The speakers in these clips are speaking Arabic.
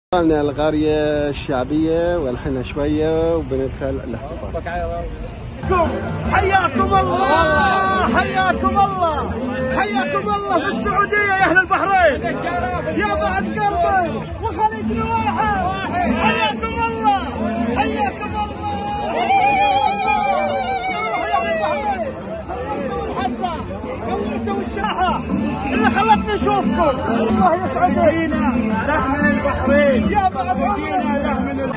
وصلنا القرية الشعبية والحين شوية وبندخل الاحتفال. حياكم الله حياكم الله حياكم الله في السعودية يا أهل البحرين يا بعد قلبي وخليج واحد. حياكم الله حياكم الله حسن كبرتوا الشاحة اللي خلتني اشوفكم. الله يسعدك. جينا له من البحرين يا بعد جينا له من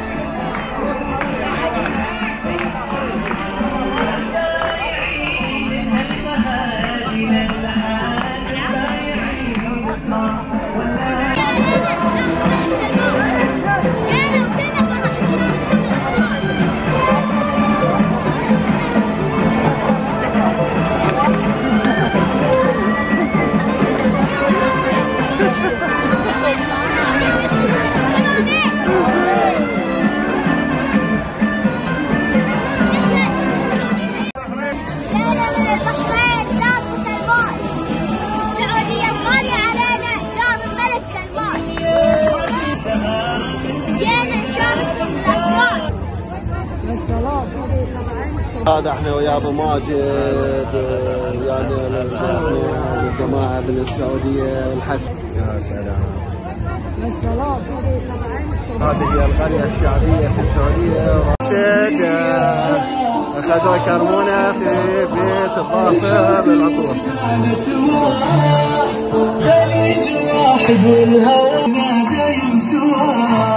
هذا احنا ويا ابو ماجد ويانا الجماعه من السعوديه الحسن. يا سلام. هذه هي القريه الشعبيه في السعوديه. اخذوا يكرمونا في بيت الظافر للعطور. خليج واحد والهوى نادى يسوى.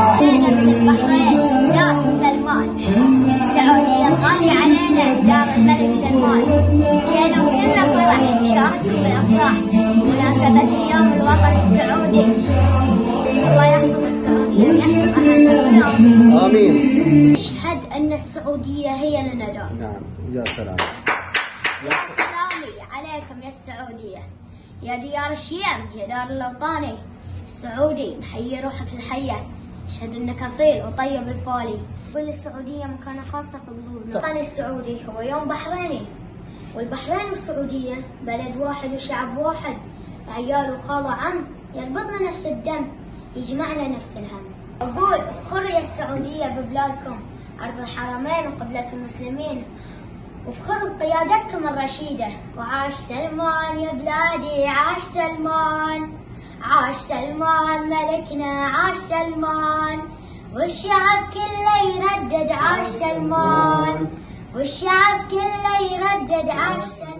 غالي علينا دار الملك سلمان. جينا وكلنا فرح نشارككم بالافراح بمناسبة يوم الوطن السعودي. الله يحفظ السعودية ويحفظ اهلنا. امين. اشهد ان السعودية هي لنا دار. نعم. يا سلام. يا سلامي عليكم يا السعودية يا ديار الشيم يا دار الاوطاني. السعودي محيي روحك الحية. اشهد انك اصيل وطيب الفولي. كل السعودية مكانة خاصة في قلوبنا. الوطن السعودي هو يوم بحريني، والبحرين والسعودية بلد واحد وشعب واحد، عيال وخال وعم يربطنا نفس الدم، يجمعنا نفس الهم. أقول فخر يا السعودية ببلادكم، أرض الحرمين وقبلة المسلمين، وفخر بقيادتكم الرشيدة. وعاش سلمان يا بلادي عاش سلمان، عاش سلمان ملكنا عاش سلمان، والشعب كله يردد عاش سلمان، والشعب كله يردد عاش سلمان.